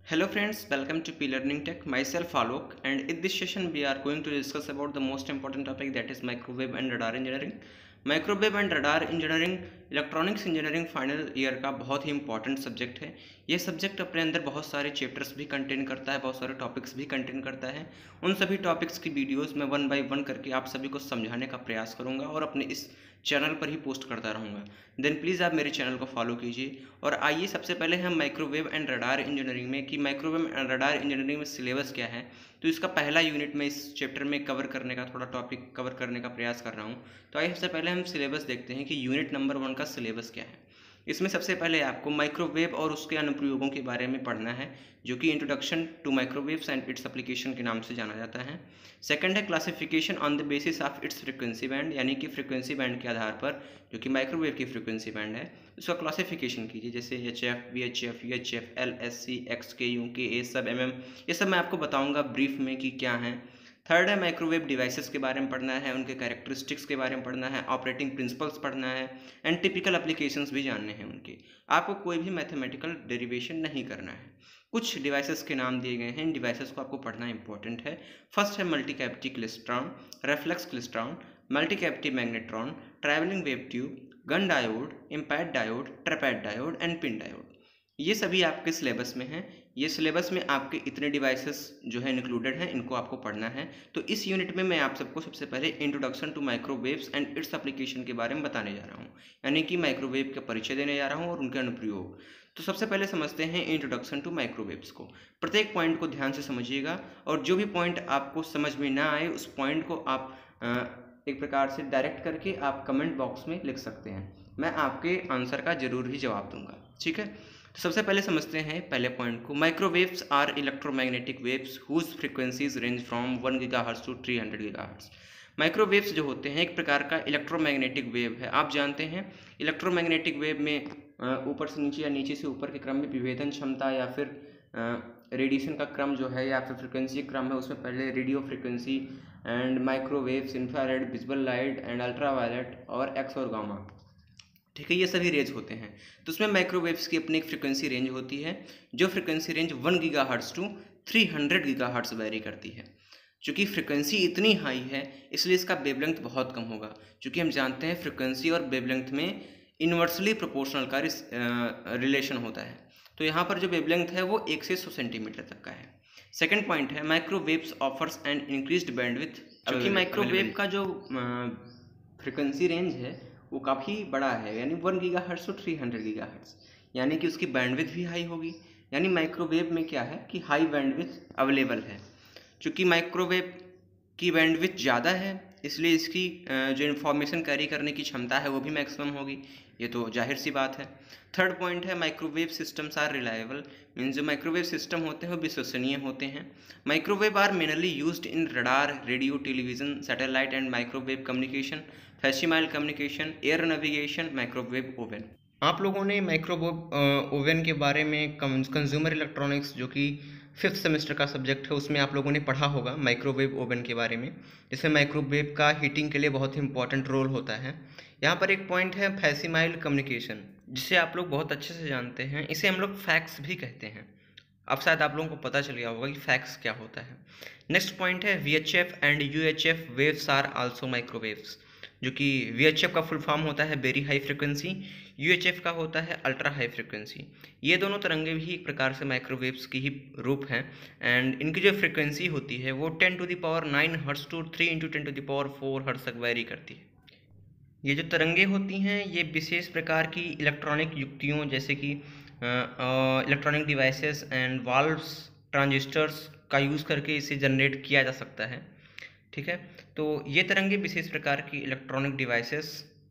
Hello friends, welcome to P Learning Tech. Myself Alok, and in this session we are going to discuss about the most important topic, that is microwave and radar engineering. Microwave and radar engineering electronics engineering final year का बहुत ही important subject है। यह subject अपने अंदर बहुत सारे chapters भी कंटेन करता है, बहुत सारे टॉपिक्स भी कंटेन करता है। उन सभी टॉपिक्स की वीडियोस मैं वन बाय वन करके आप सभी को समझाने का प्रयास करूंगा और अपने इस चैनल पर ही पोस्ट करता रहूँगा। देन प्लीज़ आप मेरे चैनल को फॉलो कीजिए। और आइए सबसे पहले हम माइक्रोवेव एंड रडार इंजीनियरिंग में कि माइक्रोवेव एंड रडार इंजीनियरिंग में सिलेबस क्या है, तो इसका पहला यूनिट में इस चैप्टर में कवर करने का थोड़ा टॉपिक कवर करने का प्रयास कर रहा हूँ। तो आइए सबसे पहले हम सिलेबस देखते हैं कि यूनिट नंबर 1 का सिलेबस क्या है। इसमें सबसे पहले आपको माइक्रोवेव और उसके अनुप्रयोगों के बारे में पढ़ना है, जो कि introduction to microwaves and its application के नाम से जाना जाता है। सेकंड है classification on the basis of its frequency band, यानी कि फ्रीक्वेंसी बैंड के आधार पर जो कि माइक्रोवेव की फ्रीक्वेंसी बैंड है उसका क्लासिफिकेशन कीजिए, जैसे HF, VHF, UHF, LSC, XKU, KA, सब MM, ये सब मैं आपको बताऊंगा ब्रीफ में कि क्या है। थर्ड है माइक्रोवेव डिवाइसेस के बारे में पढ़ना है, उनके कैरेक्टरिस्टिक्स के बारे में पढ़ना है, ऑपरेटिंग प्रिंसिपल्स पढ़ना है एंड टिपिकल एप्लीकेशंस भी जानने हैं उनके। आपको कोई भी मैथमेटिकल डेरिवेशन नहीं करना है। कुछ डिवाइसेस के नाम दिए गए हैं, इन डिवाइसेस को आपको पढ़ना इंपॉर्टेंट है। फर्स्ट है multi cavity klystron, reflex klystron, multi cavity magnetron, travelling wave tube, Gunn diode, impact diode, trapped diode and pin diode. ये सभी आपके सिलेबस में हैं। ये सिलेबस में आपके इतने डिवाइसेस जो है इंक्लूडेड हैं, इनको आपको पढ़ना है। तो इस यूनिट में मैं आप सबको सबसे पहले introduction to microwaves and its application के बारे में बताने जा रहा हूँ, यानी कि माइक्रोवेव का परिचय देने जा रहा हूँ और उनके अनुप्रयोग। तो सबसे पहले समझते हैं इंट्रोडक्शन टू माइक्रोवेव्स को। प्रत्येक पॉइंट को ध्यान से समझिएगा और जो भी पॉइंट आपको समझ में ना आए उस पॉइंट को आप एक प्रकार से डायरेक्ट करके आप कमेंट बॉक्स में लिख सकते हैं। मैं आपके आंसर का जरूर ही जवाब दूंगा, ठीक है। तो सबसे पहले समझते हैं पहले पॉइंट को। Microwaves are electromagnetic waves whose frequencies range from 1 gigahertz to 300 gigahertz. Microwaves जो होते हैं एक प्रकार का इलेक्ट्रोमैग्नेटिक वेव है। आप जानते हैं इलेक्ट्रोमैग्नेटिक वेव में ऊपर से नीचे या नीचे से ऊपर के क्रम में विभेदन क्षमता या फिर रेडिएशन का क्रम जो है या फिर फ्रिक्वेंसी क्रम है, उसमें पहले radio frequency and microwaves, infrared, visible light and ultraviolet और एक्स और गामा, ठीक है, ये सभी रेंज होते हैं। तो उसमें माइक्रोवेव्स की अपनी एक फ्रिक्वेंसी रेंज होती है, जो frequency range 1 gigahertz to 300 gigahertz vary करती है। चूँकि फ्रिक्वेंसी इतनी हाई है इसलिए इसका वेवलेंथ बहुत कम होगा। चूँकि हम जानते हैं फ्रिक्वेंसी और वेवलेंथ में इन्वर्सली प्रोपोर्शनल का रिलेशन होता है। तो यहाँ पर जो वेवलेंथ है वो 1 से 100 सेंटीमीटर तक का है। सेकेंड पॉइंट है microwaves offers and increased bandwidth. चूँकि माइक्रोवेव का जो फ्रिक्वेंसी रेंज है वो काफ़ी बड़ा है, यानी 1 गीगाहर्ट्ज टू 300 गीगाहर्ट्ज, यानी कि उसकी बैंडविड्थ भी हाई होगी। यानी माइक्रोवेव में क्या है कि हाई बैंडविड्थ अवेलेबल है। चूँकि माइक्रोवेव की बैंडविड्थ ज़्यादा है इसलिए इसकी जो इन्फॉर्मेशन कैरी करने की क्षमता है वो भी मैक्सिमम होगी, ये तो जाहिर सी बात है। थर्ड पॉइंट है microwave systems are reliable, means जो माइक्रोवेव सिस्टम होते हैं वो विश्वसनीय होते हैं। Microwave are mainly used in radar, radio, television, satellite and microwave communication, facsimile communication, air navigation, microwave oven. आप लोगों ने माइक्रोवेव ओवन के बारे में कंज्यूमर इलेक्ट्रॉनिक्स जो कि 5th सेमेस्टर का सब्जेक्ट है उसमें आप लोगों ने पढ़ा होगा माइक्रोवेव ओवन के बारे में, जिसमें माइक्रोवेव का हीटिंग के लिए बहुत ही इंपॉर्टेंट रोल होता है। यहाँ पर एक पॉइंट है फैसिमाइल कम्युनिकेशन, जिसे आप लोग बहुत अच्छे से जानते हैं, इसे हम लोग फैक्स भी कहते हैं। अब शायद आप लोगों को पता चल गया होगा कि फैक्स क्या होता है। नेक्स्ट पॉइंट है VHF and UHF waves are also microwaves, जो कि VHF का फुल फॉर्म होता है वेरी हाई फ्रिक्वेंसी, UHF का होता है अल्ट्रा हाई फ्रिक्वेंसी। ये दोनों तरंगे भी एक प्रकार से माइक्रोवेव्स की ही रूप हैं एंड इनकी जो फ्रिक्वेंसी होती है वो 10⁹ हर्ट्ज टू 3 × 10⁴ हर्ट्ज तक वेरी करती है। ये जो तरंगे होती हैं ये विशेष प्रकार की इलेक्ट्रॉनिक युक्तियों जैसे कि electronic devices and valves, transistors का यूज़ करके इसे जनरेट किया जा सकता है, ठीक है। तो ये तरंगे विशेष प्रकार की इलेक्ट्रॉनिक डिवाइसेस,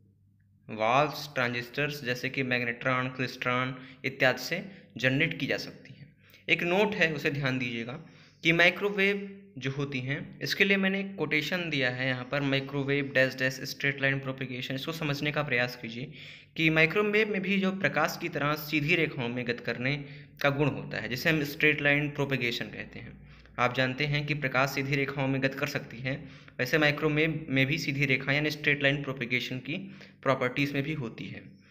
वाल्व्स, ट्रांजिस्टर्स जैसे कि मैग्नेट्रॉन, क्लिस्ट्रॉन इत्यादि से जनरेट की जा सकती हैं। एक नोट है उसे ध्यान दीजिएगा कि माइक्रोवेव जो होती हैं इसके लिए मैंने एक कोटेशन दिया है यहाँ पर, microwave dash dash straight line propagation. इसको समझने का प्रयास कीजिए कि माइक्रोवेव में भी जो प्रकाश की तरह सीधी रेखाओं में गति करने का गुण होता है, जिसे हम स्ट्रेट लाइन प्रोपेगेशन कहते हैं। आप जानते हैं कि प्रकाश सीधी रेखाओं में गति कर सकती है, वैसे माइक्रोवेव में भी सीधी रेखा यानी स्ट्रेट लाइन प्रोपेगेशन की प्रॉपर्टीज़ में भी होती है।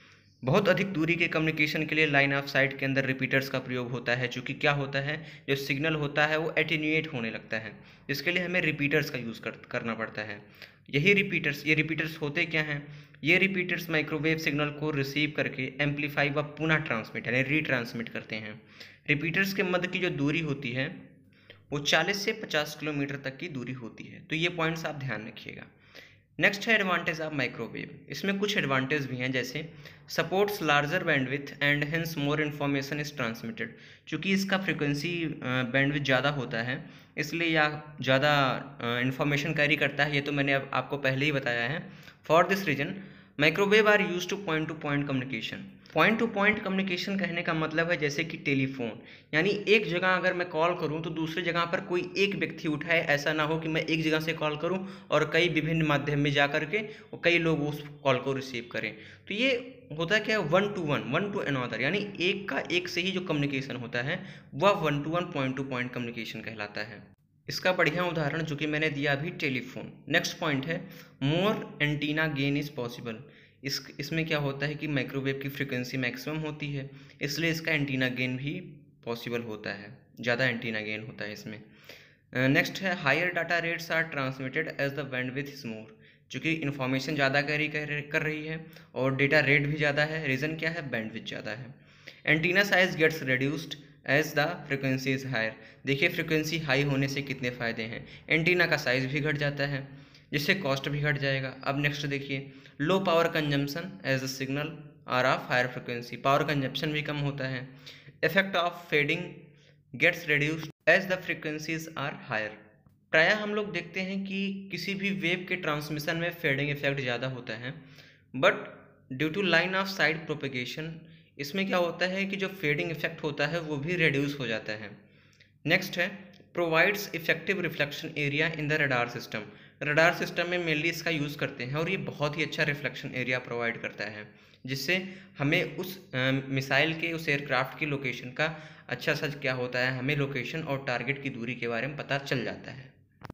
बहुत अधिक दूरी के कम्युनिकेशन के लिए लाइन ऑफ साइट के अंदर रिपीटर्स का प्रयोग होता है, चूँकि क्या होता है, जो सिग्नल होता है वो एटेन्यूएट होने लगता है, जिसके लिए हमें रिपीटर्स का यूज़ करना पड़ता है। ये रिपीटर्स होते क्या हैं? ये रिपीटर्स माइक्रोवेव सिग्नल को रिसीव करके एम्पलीफाई व पुनः ट्रांसमिट यानी रीट्रांसमिट करते हैं। रिपीटर्स के मध्य की जो दूरी होती है वो 40 से 50 किलोमीटर तक की दूरी होती है, तो ये पॉइंट्स आप ध्यान रखिएगा। नेक्स्ट है एडवांटेज ऑफ माइक्रोवेव। इसमें कुछ एडवांटेज भी हैं, जैसे supports larger bandwidth and hence more information is transmitted. चूँकि इसका फ्रिक्वेंसी बैंडविथ ज़्यादा होता है, इसलिए यह ज़्यादा इन्फॉर्मेशन कैरी करता है। ये तो मैंने आपको पहले ही बताया है। For this reason microwave are use to point communication. Point to point communication कहने का मतलब है जैसे कि टेलीफोन, यानी एक जगह अगर मैं कॉल करूं तो दूसरी जगह पर कोई एक व्यक्ति उठाए। ऐसा ना हो कि मैं एक जगह से कॉल करूं और कई विभिन्न माध्यम में जा करके और कई लोग उस कॉल को रिसीव करें। तो ये होता क्या है, वन टू अनदर, यानी एक का एक से ही जो कम्युनिकेशन होता है वह वन टू पॉइंट कम्युनिकेशन कहलाता है। इसका बढ़िया उदाहरण जो कि मैंने दिया अभी, टेलीफोन। नेक्स्ट पॉइंट है more antenna gain is possible. इसमें क्या होता है कि माइक्रोवेव की फ्रिक्वेंसी मैक्सिमम होती है, इसलिए इसका एंटीना गेन भी पॉसिबल होता है, ज़्यादा एंटीना गेन होता है इसमें। नेक्स्ट है higher data rates are transmitted as the bandwidth is more. चूँकि इन्फॉर्मेशन ज़्यादा कैरी कर रही है और डेटा रेट भी ज़्यादा है, रीज़न क्या है, बैंडविड्थ ज़्यादा है। Antenna size gets reduced as the frequency is higher. देखिए फ्रिक्वेंसी हाई होने से कितने फ़ायदे हैं, एंटीना का साइज़ भी घट जाता है, जिससे कॉस्ट भी घट जाएगा। अब नेक्स्ट देखिए, low power consumption as a signal are of higher frequency. Power consumption भी कम होता है। Effect of fading gets reduced as the frequencies are higher. प्रायः हम लोग देखते हैं कि किसी भी वेव के ट्रांसमिशन में फेडिंग इफेक्ट ज़्यादा होता है, but due to line of side propagation इसमें क्या होता है कि जो फेडिंग इफेक्ट होता है वो भी रिड्यूस हो जाता है। नेक्स्ट है provides effective reflection area in the radar system. Radar system में मेनली इसका यूज़ करते हैं और ये बहुत ही अच्छा रिफ्लेक्शन एरिया प्रोवाइड करता है, जिससे हमें उस मिसाइल के, उस एयरक्राफ्ट की लोकेशन का अच्छा सा क्या होता है, हमें लोकेशन और टारगेट की दूरी के बारे में पता चल जाता है।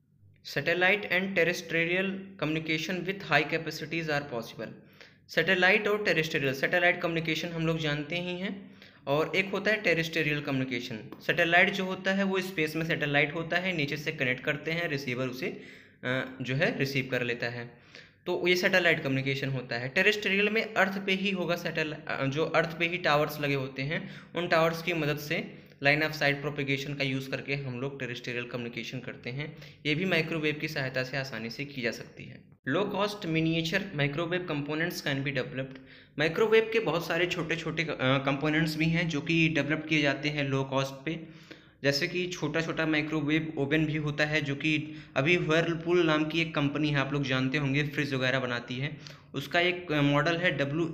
Satellite and terrestrial communication with high capacities are possible. Satellite और टेरेस्ट्रियल, सैटेलाइट कम्युनिकेशन हम लोग जानते ही हैं, और एक होता है टेरेस्ट्रियल कम्युनिकेशन। सैटेलाइट जो होता है वो स्पेस में सैटेलाइट होता है, नीचे से कनेक्ट करते हैं, रिसीवर उसे जो है रिसीव कर लेता है, तो ये सैटेलाइट कम्युनिकेशन होता है। टेरेस्ट्रियल में अर्थ पे ही होगा, जो अर्थ पे ही टावर्स लगे होते हैं, उन टावर्स की मदद से लाइन ऑफ साइट प्रोपेगेशन का यूज़ करके हम लोग टेरेस्ट्रियल कम्युनिकेशन करते हैं। ये भी माइक्रोवेव की सहायता से आसानी से की जा सकती है। Low cost miniature microwave components can be developed. Microwave के बहुत सारे छोटे छोटे कंपोनेंट्स भी हैं जो कि डेवलप किए जाते हैं लो कॉस्ट पे, जैसे कि छोटा छोटा माइक्रोवेव ओवन भी होता है, जो कि अभी व्हर्लपूल नाम की एक कंपनी है, आप लोग जानते होंगे, फ्रिज वगैरह बनाती है, उसका एक मॉडल है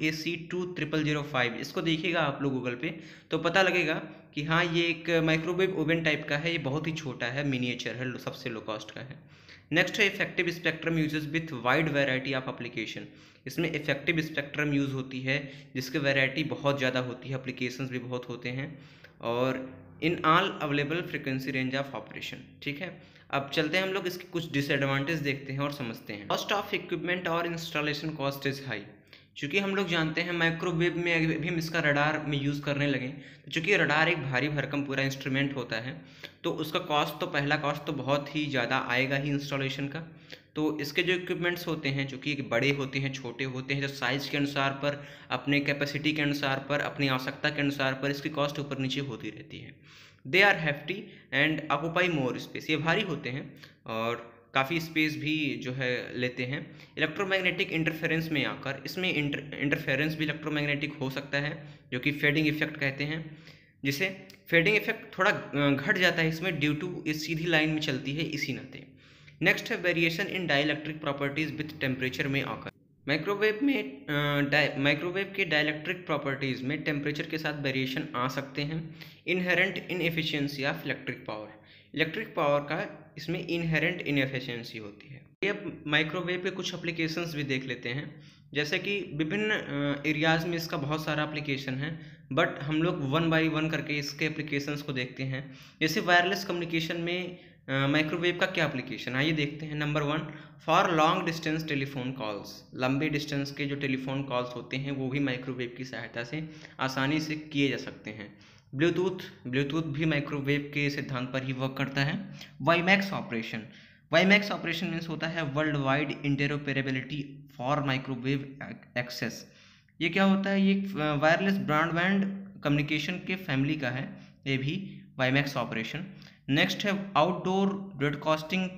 WAC-20005। इसको देखिएगा आप लोग गूगल पे तो पता लगेगा कि हाँ ये एक माइक्रोवेव ओवन टाइप का है, ये बहुत ही छोटा है, मिनिएचर है, सबसे लो कॉस्ट का है। नेक्स्ट है effective spectrum uses with wide variety of application. इसमें इफेक्टिव स्पेक्ट्रम यूज़ होती है जिसकी वैरायटी बहुत ज़्यादा होती है, एप्लीकेशंस भी बहुत होते हैं, और in all available frequency range of operation. ठीक है, अब चलते हैं हम लोग इसके कुछ डिसएडवांटेज देखते हैं और समझते हैं। कॉस्ट ऑफ इक्विपमेंट और इंस्टॉलेशन कॉस्ट इज़ हाई। चूँकि हम लोग जानते हैं माइक्रोवेव में अभी हम इसका रडार में यूज़ करने लगे, तो चूँकि रडार एक भारी भरकम पूरा इंस्ट्रूमेंट होता है, तो उसका कॉस्ट तो पहला कॉस्ट तो बहुत ही ज़्यादा आएगा ही इंस्टॉलेशन का। तो इसके जो इक्विपमेंट्स होते हैं, जो कि बड़े होते हैं, छोटे होते हैं, जो साइज़ के अनुसार पर, अपने कैपेसिटी के अनुसार पर, अपनी आवश्यकता के अनुसार पर इसकी कॉस्ट ऊपर नीचे होती रहती है। They are hefty and occupy more space. ये भारी होते हैं और काफ़ी स्पेस भी जो है लेते हैं। इलेक्ट्रोमैग्नेटिक इंटरफेरेंस में आकर इसमें इंटरफेरेंस भी इलेक्ट्रोमैग्नेटिक हो सकता है, जो कि फेडिंग इफेक्ट कहते हैं, जिसे फेडिंग इफेक्ट थोड़ा घट जाता है इसमें ड्यू टू इस सीधी लाइन में चलती है इसी नाते। नेक्स्ट है variation in dielectric properties with temperature में आकर। माइक्रोवेव के डाइलेक्ट्रिक प्रॉपर्टीज़ में टेम्परेचर के साथ वेरिएशन आ सकते हैं। Inherent inefficiency of electric power का इसमें इनहेरेंट इनएफिशिएंसी होती है। ये माइक्रोवेव के कुछ एप्लीकेशंस भी देख लेते हैं, जैसे कि विभिन्न एरियाज़ में इसका बहुत सारा एप्लीकेशन है, बट हम लोग वन बाय वन करके इसके एप्लीकेशंस को देखते हैं। जैसे वायरलेस कम्युनिकेशन में माइक्रोवेव का क्या एप्लीकेशन, आइए देखते हैं। Number 1, for long distance telephone calls. लंबे डिस्टेंस के जो टेलीफोन कॉल्स होते हैं वो भी माइक्रोवेव की सहायता से आसानी से किए जा सकते हैं। ब्लूटूथ भी माइक्रोवेव के सिद्धांत पर ही वर्क करता है। वाईमैक्स ऑपरेशन मीन्स होता है world wide interoperability for microwave access. ये क्या होता है, ये वायरलेस ब्रॉडबैंड कम्युनिकेशन के फैमिली का है, ये भी वाईमैक्स ऑपरेशन। नेक्स्ट है आउटडोर ब्रॉडकास्टिंग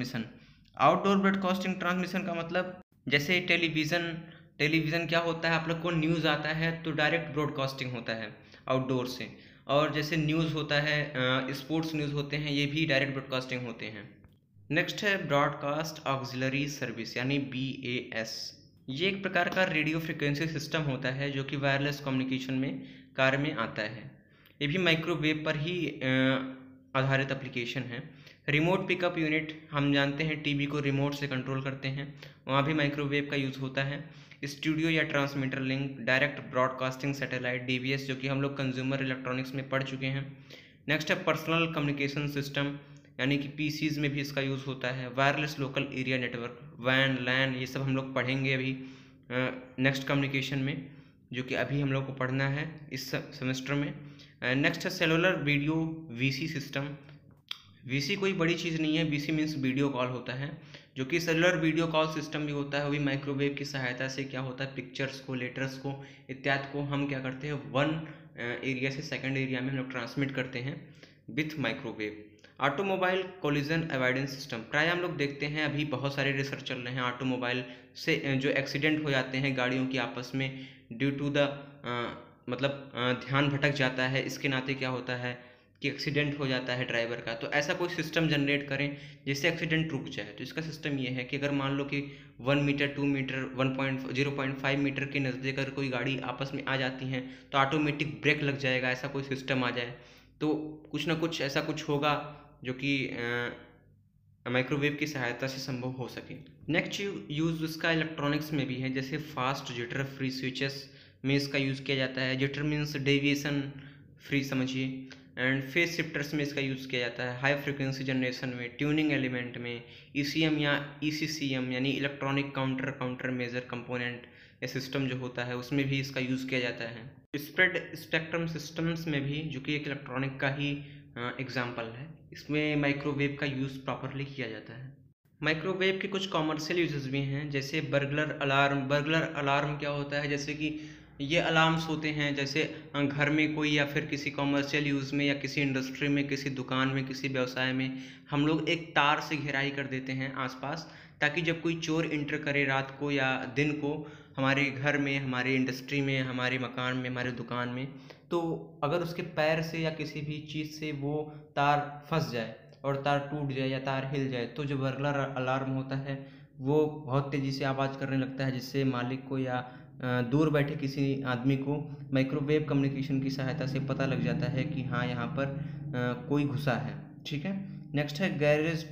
ट्रांसमिशन का मतलब जैसे टेलीविज़न क्या होता है, आप लोग को न्यूज़ आता है तो डायरेक्ट ब्रॉडकास्टिंग होता है आउटडोर से, और जैसे न्यूज़ होता है, स्पोर्ट्स न्यूज़ होते हैं, ये भी डायरेक्ट ब्रॉडकास्टिंग होते हैं। नेक्स्ट है ब्रॉडकास्ट ऑक्सिलरी सर्विस यानी BAS। ये एक प्रकार का रेडियो फ्रिक्वेंसी सिस्टम होता है जो कि वायरलेस कम्युनिकेशन में कार्य में आता है। ये भी माइक्रोवेव पर ही आधारित एप्लीकेशन है। रिमोट पिकअप यूनिट, हम जानते हैं टीवी को रिमोट से कंट्रोल करते हैं, वहाँ भी माइक्रोवेव का यूज़ होता है। स्टूडियो या transmitter link, direct broadcasting satellite DBS, जो कि हम लोग कंज्यूमर इलेक्ट्रॉनिक्स में पढ़ चुके हैं। नेक्स्ट है पर्सनल कम्युनिकेशन सिस्टम यानी कि PCs में भी इसका यूज़ होता है। Wireless local area network, WAN, LAN, ये सब हम लोग पढ़ेंगे अभी नेक्स्ट कम्युनिकेशन में, जो कि अभी हम लोग को पढ़ना है इस सेमेस्टर में। नेक्स्ट है cellular video VC system. VC कोई बड़ी चीज़ नहीं है, VC मीन्स वीडियो कॉल होता है, जो कि सेलुलर वीडियो कॉल सिस्टम भी होता है। वो भी माइक्रोवेव की सहायता से क्या होता है, पिक्चर्स को, लेटर्स को इत्यादि को हम क्या करते हैं, वन एरिया से सेकंड एरिया में हम लोग ट्रांसमिट करते हैं with microwave. Automobile collision avoidance system, प्राय हम लोग देखते हैं अभी बहुत सारे रिसर्च चल रहे हैं ऑटोमोबाइल से जो एक्सीडेंट हो जाते हैं गाड़ियों की आपस में ड्यू टू द ध्यान भटक जाता है, इसके नाते क्या होता है कि एक्सीडेंट हो जाता है ड्राइवर का। तो ऐसा कोई सिस्टम जनरेट करें जिससे एक्सीडेंट रुक जाए। तो इसका सिस्टम ये है कि अगर मान लो कि 1 मीटर 2 मीटर 0.5 मीटर के नज़दीक अगर कोई गाड़ी आपस में आ जाती हैं तो ऑटोमेटिक ब्रेक लग जाएगा, ऐसा कोई सिस्टम आ जाए तो कुछ ना कुछ ऐसा कुछ होगा जो कि माइक्रोवेव की सहायता से संभव हो सके। नेक्स्ट यूज़ इसका इलेक्ट्रॉनिक्स में भी है, जैसे फास्ट जिटर फ्री स्विचेस में इसका यूज़ किया जाता है। जिटर मीन्स डेविएशन फ्री समझिए, एंड फेस शिफ्टर्स में इसका यूज़ किया जाता है। हाई फ्रिक्वेंसी जनरेशन में, ट्यूनिंग एलिमेंट में, ECM या ECCM यानी इलेक्ट्रॉनिक काउंटर मेजर कंपोनेंट या सिस्टम जो होता है उसमें भी इसका यूज़ किया जाता है। स्प्रेड स्पेक्ट्रम सिस्टम्स में भी, जो कि एक इलेक्ट्रॉनिक का ही एग्जाम्पल है, इसमें माइक्रोवेव का यूज़ प्रॉपरली किया जाता है। माइक्रोवेव के कुछ कॉमर्शियल यूजेस भी हैं, जैसे बर्गलर अलार्म क्या होता है, जैसे कि ये अलार्म्स होते हैं जैसे घर में कोई या फिर किसी कॉमर्शियल यूज़ में या किसी इंडस्ट्री में, किसी दुकान में, किसी व्यवसाय में हम लोग एक तार से घेराई कर देते हैं आसपास, ताकि जब कोई चोर इंटर करे रात को या दिन को हमारे घर में, हमारे इंडस्ट्री में, हमारे मकान में, हमारे दुकान में, तो अगर उसके पैर से या किसी भी चीज़ से वो तार फंस जाए और तार टूट जाए या तार हिल जाए तो जो बर्गलर अलार्म होता है वो बहुत तेज़ी से आवाज़ करने लगता है, जिससे मालिक को या दूर बैठे किसी आदमी को माइक्रोवेव कम्युनिकेशन की सहायता से पता लग जाता है कि हाँ यहाँ पर कोई घुसा है। ठीक है। नेक्स्ट है गैरेज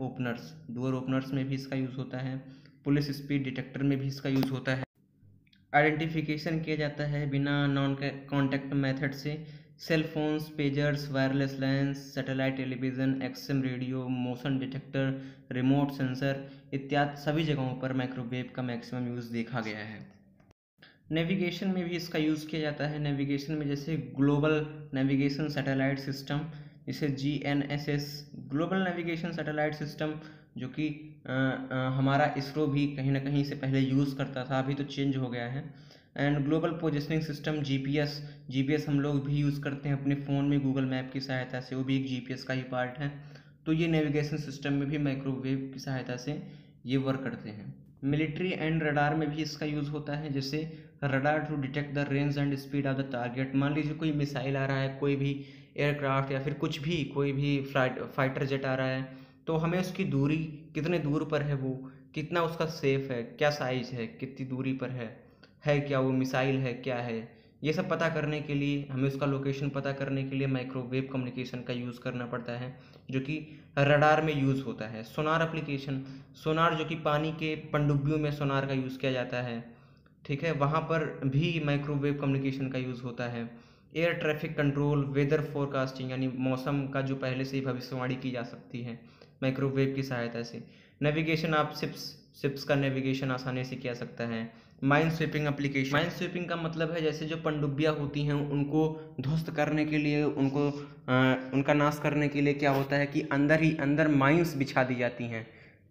डोर ओपनर्स में भी इसका यूज़ होता है। पुलिस स्पीड डिटेक्टर में भी इसका यूज़ होता है। आइडेंटिफिकेशन किया जाता है बिना नॉन कॉन्टैक्ट मेथड से। Cell phones, pagers, wireless LANs, satellite television, XM radio, motion detector, remote sensor इत्यादि सभी जगहों पर माइक्रोवेव का मैक्सिमम यूज़ देखा गया है। नेविगेशन में भी इसका यूज़ किया जाता है। नेविगेशन में जैसे ग्लोबल नेविगेशन सैटेलाइट सिस्टम, जैसे GNSS global navigation satellite system, जो कि हमारा इसरो भी कहीं ना कहीं से पहले यूज़ करता था, अभी तो चेंज हो गया है। And global positioning system GPS हम लोग भी यूज़ करते हैं अपने फ़ोन में गूगल मैप की सहायता से, वो भी एक GPS का ही पार्ट है। तो ये नेविगेशन सिस्टम में भी माइक्रोवेव की सहायता से ये वर्क करते हैं। मिलिट्री एंड रडार में भी इसका यूज़ होता है, जैसे radar to detect the range and speed of the target. मान लीजिए कोई मिसाइल आ रहा है, कोई भी एयरक्राफ्ट या फिर कुछ भी, कोई भी फाइटर जेट आ रहा है, तो हमें उसकी दूरी कितने दूर पर है, वो कितना उसका सेफ है, क्या साइज है, कितनी दूरी पर है क्या वो मिसाइल है, क्या है, ये सब पता करने के लिए, हमें उसका लोकेशन पता करने के लिए माइक्रोवेव कम्युनिकेशन का यूज़ करना पड़ता है, जो कि रडार में यूज़ होता है। सोनार एप्लीकेशन, सोनार जो कि पानी के पनडुब्बियों में सोनार का यूज़ किया जाता है, ठीक है, वहाँ पर भी माइक्रोवेव कम्युनिकेशन का यूज़ होता है। Air traffic control, weather forecasting यानी मौसम का जो पहले से ही भविष्यवाणी की जा सकती है माइक्रोवेव की सहायता से। नेविगेशन, आप शिप्स का नेविगेशन आसानी से किया सकता है। Mine sweeping application, mine sweeping का मतलब है जैसे जो पनडुब्बियाँ होती हैं उनको ध्वस्त करने के लिए, उनका नाश करने के लिए क्या होता है कि अंदर ही अंदर माइंस बिछा दी जाती हैं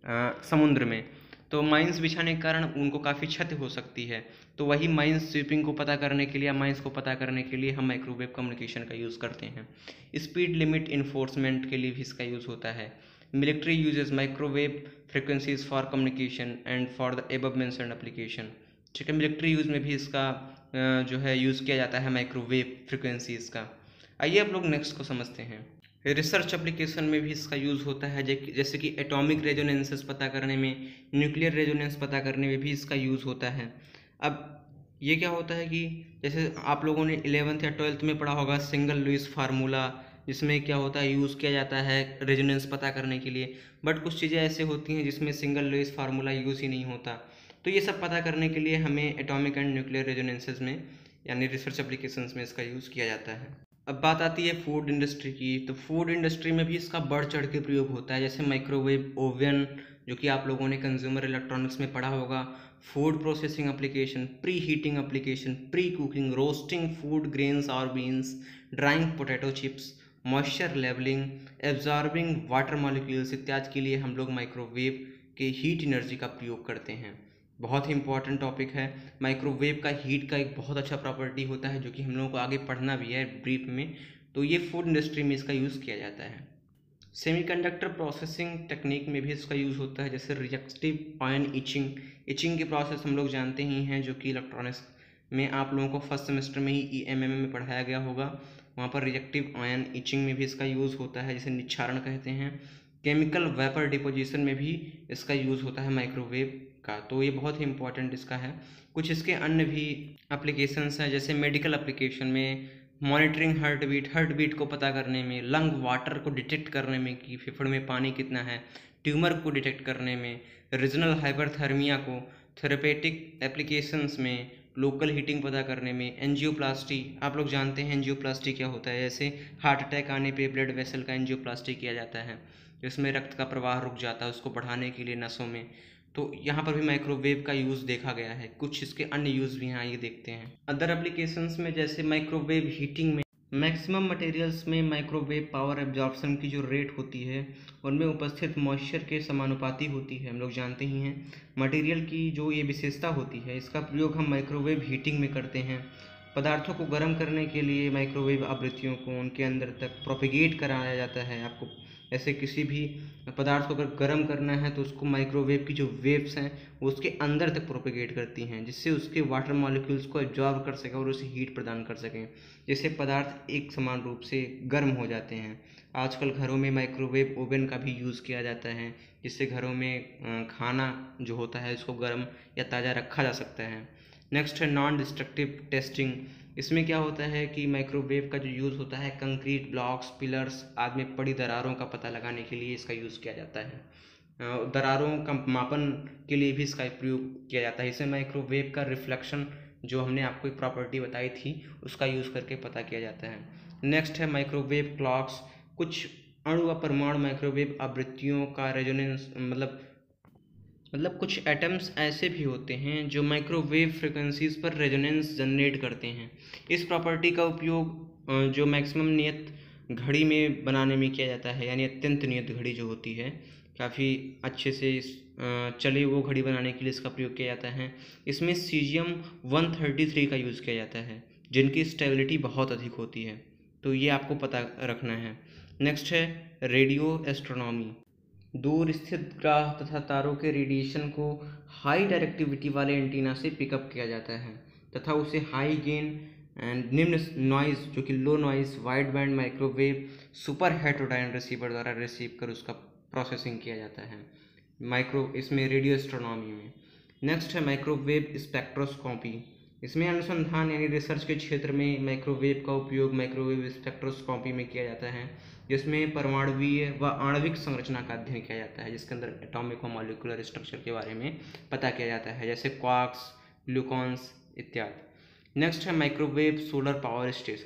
समुद्र में। तो माइंस बिछाने के कारण उनको काफ़ी क्षति हो सकती है। तो वही माइंस स्वीपिंग को पता करने के लिए, माइंस को पता करने के लिए हम माइक्रोवेव कम्युनिकेशन का यूज़ करते हैं। स्पीड लिमिट इन्फोर्समेंट के लिए भी इसका यूज़ होता है। Military uses microwave frequencies for communication and for the above mentioned application. ठीक है, मिलिट्री यूज़ में भी इसका जो है यूज़ किया जाता है माइक्रोवेव फ्रिक्वेंसीज का। आइए आप लोग नेक्स्ट को समझते हैं। रिसर्च एप्लीकेशन में भी इसका यूज़ होता है, जैसे कि एटॉमिक रेजोनेंसेस पता करने में, न्यूक्लियर रेजोनेंस पता करने में भी इसका यूज़ होता है। अब ये क्या होता है कि जैसे आप लोगों ने 11th या 12th में पढ़ा होगा सिंगल लुईस फार्मूला, जिसमें क्या होता है यूज़ किया जाता है रेजोनेंस पता करने के लिए। बट कुछ चीज़ें ऐसे होती हैं जिसमें सिंगल लुईस फार्मूला यूज़ ही नहीं होता। तो ये सब पता करने के लिए हमें एटॉमिक एंड न्यूक्लियर रेजोनेंसेस में यानी रिसर्च एप्लीकेशंस में इसका यूज़ किया जाता है। अब बात आती है फूड इंडस्ट्री की। तो फूड इंडस्ट्री में भी इसका बढ़ चढ़ के प्रयोग होता है, जैसे माइक्रोवेव ओवन, जो कि आप लोगों ने कंज्यूमर इलेक्ट्रॉनिक्स में पढ़ा होगा। Food processing application, pre heating application, pre cooking, roasting food grains और beans, drying potato chips, moisture levelling, absorbing water molecules इत्यादि के लिए हम लोग माइक्रोवेव के हीट एनर्जी का प्रयोग करते हैं। बहुत ही इंपॉर्टेंट टॉपिक है। माइक्रोवेव का हीट का एक बहुत अच्छा प्रॉपर्टी होता है जो कि हम लोगों को आगे पढ़ना भी है ब्रीफ में। तो ये फूड इंडस्ट्री में इसका यूज़ किया जाता है। सेमीकंडक्टर प्रोसेसिंग टेक्निक में भी इसका यूज़ होता है, जैसे रिएक्टिव आयन इचिंग। इचिंग की प्रोसेस हम लोग जानते ही हैं, जो कि इलेक्ट्रॉनिक्स में आप लोगों को फर्स्ट सेमेस्टर में ही EMM में पढ़ाया गया होगा। वहाँ पर रिएक्टिव आयन इचिंग में भी इसका यूज़ होता है, जिसे निच्छारण कहते हैं। केमिकल वेपर डिपोजिशन में भी इसका यूज़ होता है माइक्रोवेव का। तो ये बहुत ही इंपॉर्टेंट इसका है। कुछ इसके अन्य भी एप्लीकेशंस हैं, जैसे मेडिकल एप्लीकेशन में मॉनिटरिंग हार्ट बीट को पता करने में, लंग वाटर को डिटेक्ट करने में कि फेफड़े में पानी कितना है, ट्यूमर को डिटेक्ट करने में, रीजनल हाइपरथर्मिया को, थेरेपेटिक एप्लीकेशंस में, लोकल हीटिंग पता करने में, एंजियोप्लास्टी। आप लोग जानते हैं एंजियोप्लास्टी क्या होता है। जैसे हार्ट अटैक आने पे ब्लड वेसल का एंजियोप्लास्टी किया जाता है, जिसमें रक्त का प्रवाह रुक जाता है उसको बढ़ाने के लिए नसों में। तो यहाँ पर भी माइक्रोवेव का यूज़ देखा गया है। कुछ इसके अन्य यूज़ भी हैं, आइए देखते हैं। अदर एप्लीकेशंस में जैसे माइक्रोवेव हीटिंग में मैक्सिमम मटेरियल्स में माइक्रोवेव पावर एब्जॉर्प्शन की जो रेट होती है उनमें उपस्थित मॉइस्चर के समानुपाती होती है। हम लोग जानते ही हैं मटेरियल की जो ये विशेषता होती है, इसका प्रयोग हम माइक्रोवेव हीटिंग में करते हैं। पदार्थों को गर्म करने के लिए माइक्रोवेव आवृत्तियों को उनके अंदर तक प्रोपेगेट कराया जाता है। आपको ऐसे किसी भी पदार्थ को अगर गर्म करना है तो उसको माइक्रोवेव की जो वेव्स हैं वो उसके अंदर तक प्रोपेगेट करती हैं, जिससे उसके वाटर मॉलिक्यूल्स को एब्जॉर्ब कर सकें और उसे हीट प्रदान कर सकें, जिससे पदार्थ एक समान रूप से गर्म हो जाते हैं। आजकल घरों में माइक्रोवेव ओवन का भी यूज़ किया जाता है, जिससे घरों में खाना जो होता है उसको गर्म या ताज़ा रखा जा सकता है। नेक्स्ट है नॉन डिस्ट्रक्टिव टेस्टिंग। इसमें क्या होता है कि माइक्रोवेव का जो यूज़ होता है कंक्रीट ब्लॉक्स, पिलर्स आदि में पड़ी दरारों का पता लगाने के लिए इसका यूज़ किया जाता है। दरारों का मापन के लिए भी इसका प्रयोग किया जाता है। इसमें माइक्रोवेव का रिफ्लेक्शन, जो हमने आपको एक प्रॉपर्टी बताई थी, उसका यूज़ करके पता किया जाता है। नेक्स्ट है माइक्रोवेव क्लॉक्स। कुछ अणु व परमाणु माइक्रोवेव आवृत्तियों का रेजोनेंस मतलब कुछ एटम्स ऐसे भी होते हैं जो माइक्रोवेव फ्रिक्वेंसीज पर रेजोनेंस जनरेट करते हैं। इस प्रॉपर्टी का उपयोग जो मैक्सिमम नियत घड़ी में बनाने में किया जाता है, यानी अत्यंत नियत घड़ी जो होती है, काफ़ी अच्छे से चले वो घड़ी बनाने के लिए इसका प्रयोग किया जाता है। इसमें सीजियम 133 का यूज़ किया जाता है, जिनकी स्टेबिलिटी बहुत अधिक होती है। तो ये आपको पता रखना है। नेक्स्ट है रेडियो एस्ट्रोनॉमी। दूर स्थित ग्रह तथा तारों के रेडिएशन को हाई डायरेक्टिविटी वाले एंटीना से पिकअप किया जाता है तथा उसे हाई गेन एंड निम्न नॉइज़, जो कि low noise wide band microwave super heterodyne receiver द्वारा रिसीव कर उसका प्रोसेसिंग किया जाता है इसमें रेडियो एस्ट्रोनॉमी में। नेक्स्ट है माइक्रोवेव स्पेक्ट्रोस्कोपी। इसमें अनुसंधान यानी रिसर्च के क्षेत्र में माइक्रोवेव का उपयोग माइक्रोवेव स्पेक्ट्रोस्कोपी में किया जाता है, जिसमें परमाणुवीय व आणविक संरचना का अध्ययन किया जाता है, जिसके अंदर एटॉमिक और मॉलिक्यूलर स्ट्रक्चर के बारे में पता किया जाता है, जैसे क्वार्क्स, ग्लूकॉन्स इत्यादि। नेक्स्ट है माइक्रोवेव सोलर पावर स्टेशन।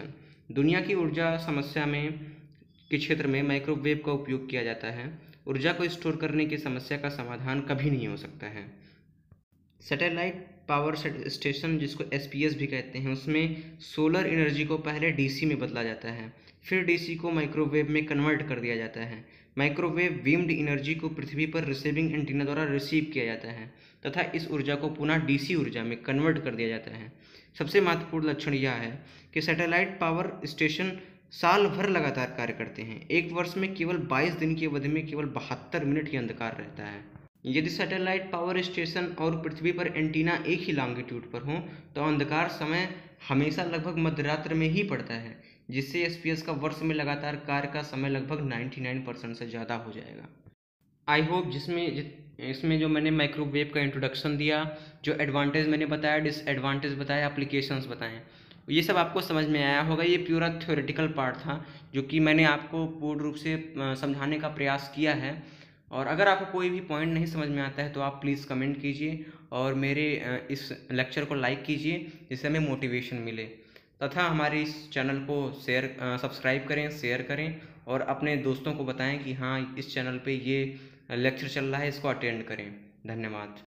दुनिया की ऊर्जा समस्या में के क्षेत्र में माइक्रोवेव का उपयोग किया जाता है। ऊर्जा को स्टोर करने की समस्या का समाधान कभी नहीं हो सकता है। सैटेलाइट पावर स्टेशन, जिसको एसपीएस भी कहते हैं, उसमें सोलर एनर्जी को पहले डीसी में बदला जाता है, फिर डीसी को माइक्रोवेव में कन्वर्ट कर दिया जाता है। माइक्रोवेव बीम्ड एनर्जी को पृथ्वी पर रिसीविंग एंटीना द्वारा रिसीव किया जाता है तथा इस ऊर्जा को पुनः डीसी ऊर्जा में कन्वर्ट कर दिया जाता है। सबसे महत्वपूर्ण लक्षण यह है कि सैटेलाइट पावर स्टेशन साल भर लगातार कार्य करते हैं। एक वर्ष में केवल 22 दिन की अवधि में केवल 72 मिनट ही अंधकार रहता है। यदि सैटेलाइट पावर स्टेशन और पृथ्वी पर एंटीना एक ही लॉन्गिट्यूड पर हों तो अंधकार समय हमेशा लगभग मध्यरात्र में ही पड़ता है, जिससे एसपीएस का वर्ष में लगातार कार्य का समय लगभग 99% से ज़्यादा हो जाएगा। आई होप इसमें जो मैंने माइक्रोवेव का इंट्रोडक्शन दिया, जो एडवांटेज मैंने बताया, डिसएडवांटेज बताया, एप्लीकेशंस बताएं, ये सब आपको समझ में आया होगा। ये प्योरा थ्योरेटिकल पार्ट था जो कि मैंने आपको पूर्ण रूप से समझाने का प्रयास किया है। और अगर आपको कोई भी पॉइंट नहीं समझ में आता है तो आप प्लीज़ कमेंट कीजिए और मेरे इस लेक्चर को लाइक कीजिए, जिससे हमें मोटिवेशन मिले, तथा हमारे इस चैनल को सब्सक्राइब करें, शेयर करें और अपने दोस्तों को बताएं कि हाँ, इस चैनल पे ये लेक्चर चल रहा है, इसको अटेंड करें। धन्यवाद।